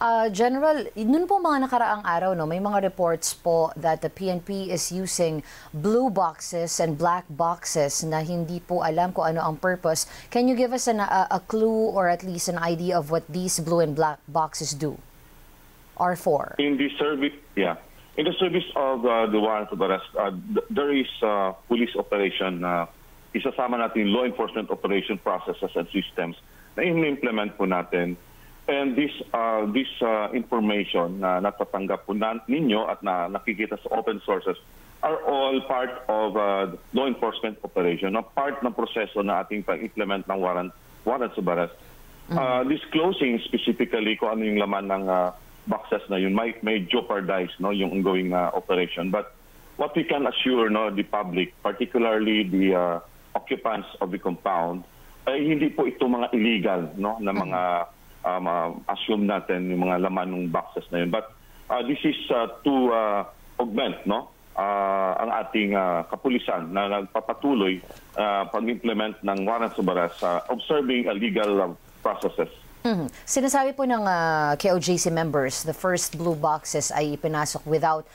General, nun po mga nakaraang araw, no, may mga reports po that the PNP is using blue boxes and black boxes na hindi po alam kung ano ang purpose. Can you give us a clue or at least an idea of what these blue and black boxes do or for? In the service, in the service of the warrant of arrest, there is police operation. Isasama natin law enforcement operation processes and systems na in-implement po natin. And this information na natatanggap po ninyo at na nakikita sa open sources are all part of law enforcement operation, na part ng proseso na ating pag-implement ng warrants of arrest. Disclosing specifically kung ano yung laman ng boxes na yun may jeopardize yung ongoing operation. But what we can assure the public, particularly the occupants of the compound, ay hindi po ito mga illegal na mga assume natin yung mga laman ng boxes na yun. But this is to augment ang ating kapulisan na nagpapatuloy pag-implement ng warrants of arrest, observing legal processes. Sinasabi po ng KOJC members, the first blue boxes ay ipinasok without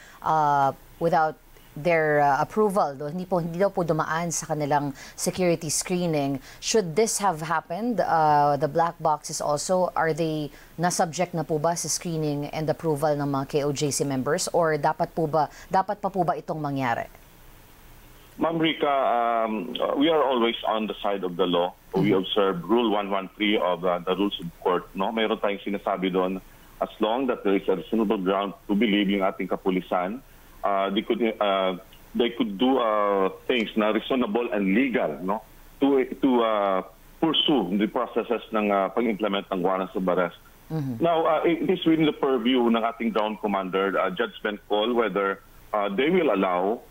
their approval. Hindi daw po dumaan sa kanilang security screening. Should this have happened, the black boxes also, are they na-subject na po ba sa screening and approval ng mga KOJC members or dapat pa po ba itong mangyari? Ma'am Rica, we are always on the side of the law. We observe Rule 113 of the Rules of Court. Mayroon tayong sinasabi doon, as long that there is a reasonable ground to believe yung ating kapulisan, they could do things na reasonable and legal to pursue the processes ng pag-implement ng warrants of arrest. Now, it is within the purview ng ating ground commander, judgment call, whether they will allow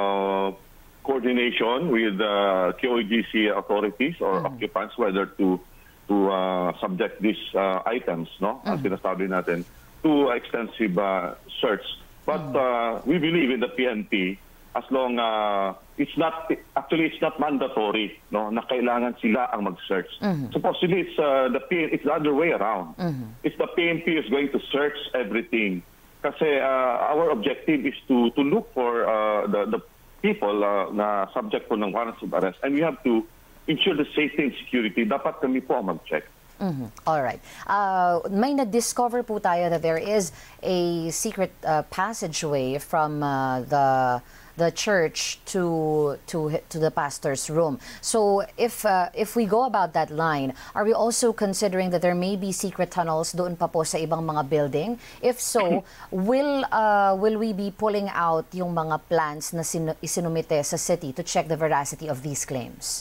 coordination with KOJC authorities or occupants, whether to subject these items, as sinasabi natin, to extensive search. But we believe in the PNP as long it's not mandatory na kailangan sila ang mag-search. Supposedly it's the other way around. It's the PNP is going to search everything. Kasi our objective is to look for the people na subject po ng warrants of arrest, and we have to ensure the safety and security. Dapat kami po ang mag-check. All right. May na-discover po tayo that there is a secret passageway from the church to the pastor's room. So if we go about that line, are we also considering that there may be secret tunnels doon pa po sa ibang mga building? If so, will we be pulling out yung mga plans na isinumite sa city to check the veracity of these claims?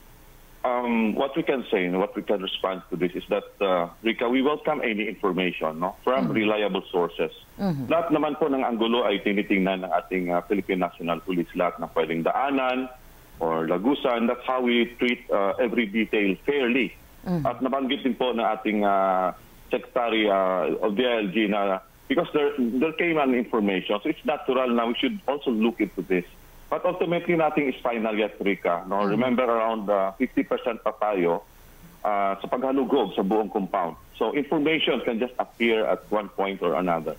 What we can say, what we can respond to this is that, Rica, we welcome any information from reliable sources. Lahat naman po ng anggulo ay tinitingnan ng ating Philippine National Police, lahat na pwedeng daanan or lagusan. That's how we treat every detail fairly. At nabanggit din po ng ating Secretary of the ILG na because there came an information, so it's natural na we should also look into this. But ultimately, nothing is final yet, Rica. Remember, around 50% pa tayo sa paghalugog sa buong compound. So information can just appear at one point or another.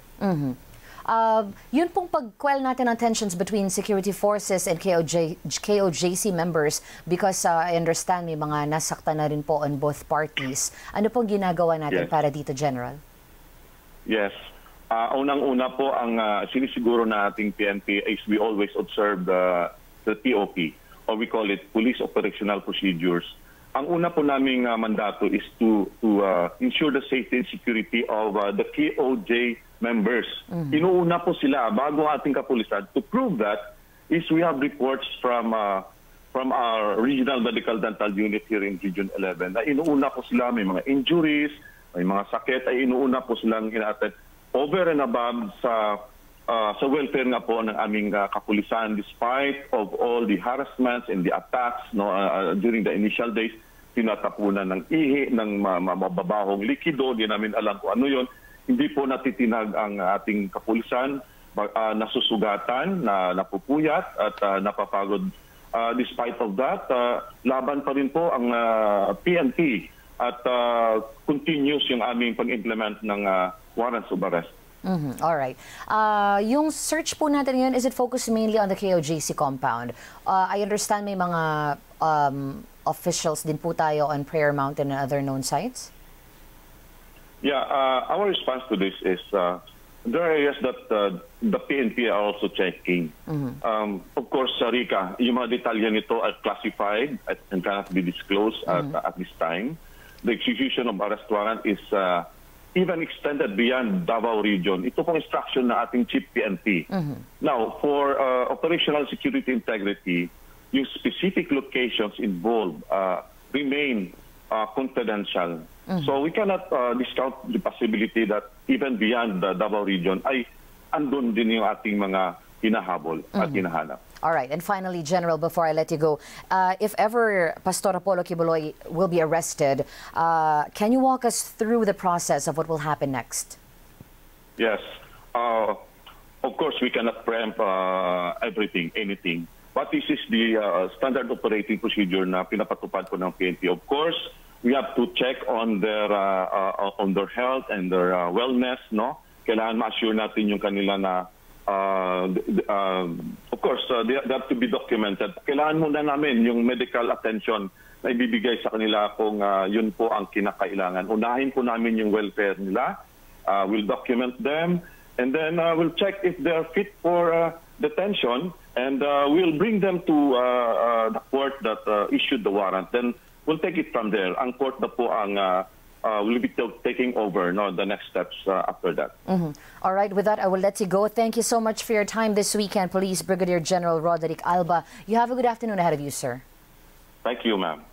Yun pong pag-quell natin ang tensions between security forces and KOJC members, because I understand may mga nasaktan na rin po on both parties. Ano pong ginagawa natin para dito, General? Yes. Unang-una po ang sinisiguro na ating PNP is we always observe the POP, or we call it Police Operational Procedures. Ang una po naming mandato is to ensure the safety and security of the KOJ members. Inuuna po sila bago ating kapulisan. To prove that is we have reports from our Regional Medical Dental Unit here in Region 11 na inuuna po sila, may mga injuries, may mga sakit, ay inuuna po silang inaatid over and above sa welfare nga po ng aming kapulisan, despite of all the harassments and the attacks during the initial days. Tinatapunan ng ihi, ng mababahong likido, di namin alam kung ano yon. Hindi po natitinag ang ating kapulisan, nasusugatan, napupuyat at napapagod. Despite of that, laban pa rin po ang PNP at continuous yung aming pag-implement ng warrants of arrest. All right. Yung search po natin ngayon, is it focused mainly on the KOJC compound? I understand may mga officials din po tayo on Prayer Mountain and other known sites? Yeah, our response to this is there are areas that the PNP are also checking. Of course, Rika, yung mga detalye nito are classified and cannot be disclosed at this time. The execution of arrest warrant is even extended beyond Davao region. Ito pong instruction na ating Chief PNP. Now, for operational security integrity, yung specific locations involved remain confidential. So we cannot discount the possibility that even beyond the Davao region ay andun din yung ating mga hinahabol at hinahanap. All right. And finally, General, before I let you go, if ever Pastor Apollo Quiboloy will be arrested, can you walk us through the process of what will happen next? Yes. Of course, we cannot preempt everything, anything. But this is the standard operating procedure na pinapatupad po ng PNP. Of course, we have to check on their health and their wellness, no? Kailangan ma-assure natin yung kanila na of course, they have to be documented. Kailangan muna namin yung medical attention na ibibigay sa kanila kung yun po ang kinakailangan. Unahin po namin yung welfare nila. We'll document them and then we'll check if they're fit for detention and we'll bring them to the court that issued the warrant. Then we'll take it from there. Ang court na po ang will be taking over the next steps after that. All right, with that, I will let you go. Thank you so much for your time this weekend, Police Brigadier General Roderick Alba. You have a good afternoon ahead of you, sir. Thank you, ma'am.